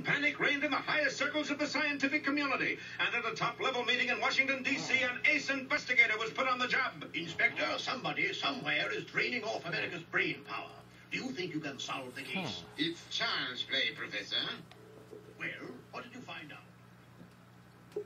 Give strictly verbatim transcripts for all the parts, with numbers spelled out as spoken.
panic reigned in the highest circles of the scientific community. And at a top-level meeting in Washington, D C, an ace investigator was put on the job. Inspector, somebody somewhere is draining off America's brain power. Do you think you can solve the case? It's child's play, Professor. Well, what did you find out?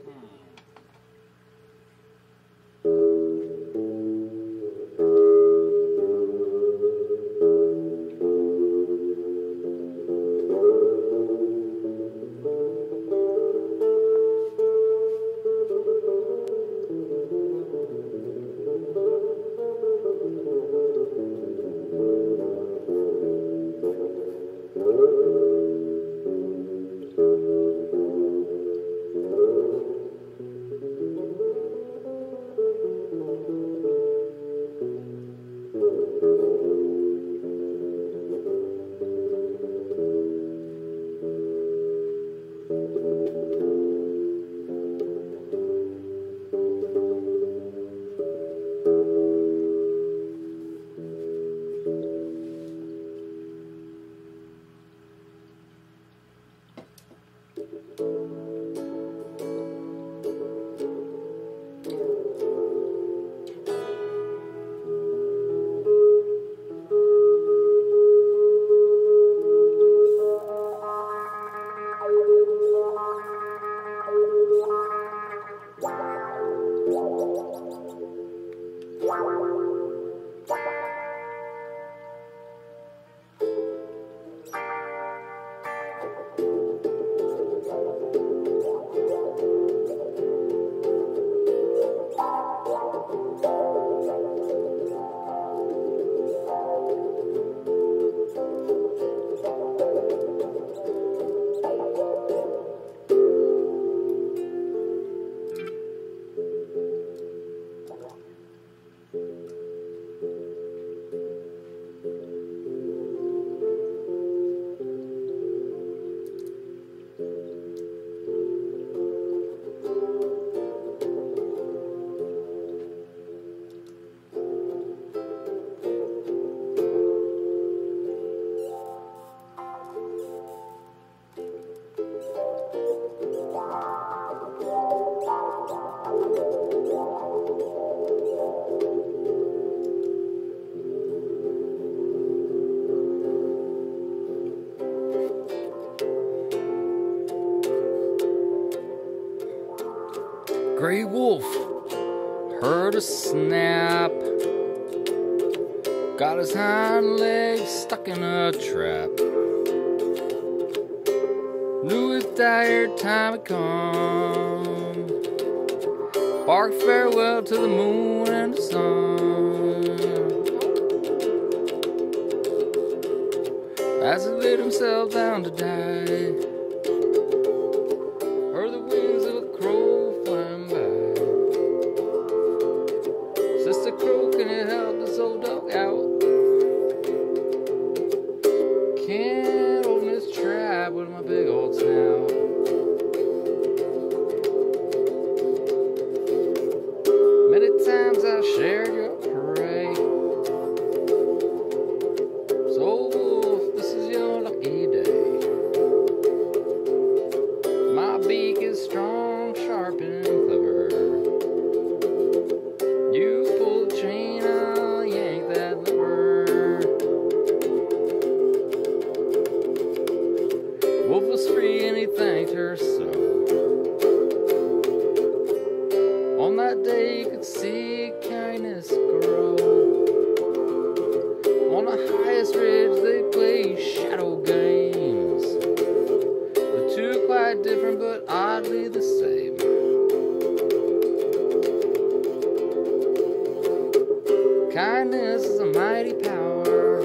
Gray wolf heard a snap, got his hind legs stuck in a trap. Knew his dire time had come, barked farewell to the moon and the sun as he laid himself down to die. Heard the wings of a crow flying by. Sister Crow, can you help this old dog out? Can't open this trap with my big old snout. Many times I've shared your prey, so wolf, this is your lucky day. My beak is strong, sharp, and clever. You pull the chain, I'll yank that lever. Wolf was free and he thanked her so. On that day you could see kindness grow. On the highest ridge they play shadow games. The two quite different but oddly the same. Kindness is a mighty power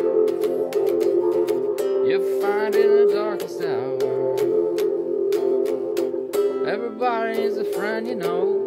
you find in the darkest hour. Everybody needs a friend, you know.